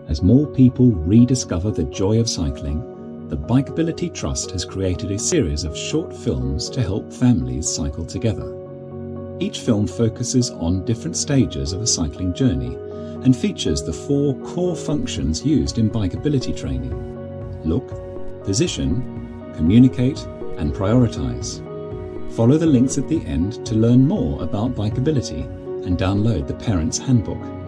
As more people rediscover the joy of cycling, the Bikeability Trust has created a series of short films to help families cycle together. Each film focuses on different stages of a cycling journey and features the 4 core functions used in bikeability training: look, position, communicate, and prioritize. Follow the links at the end to learn more about bikeability and download the Parent's Handbook.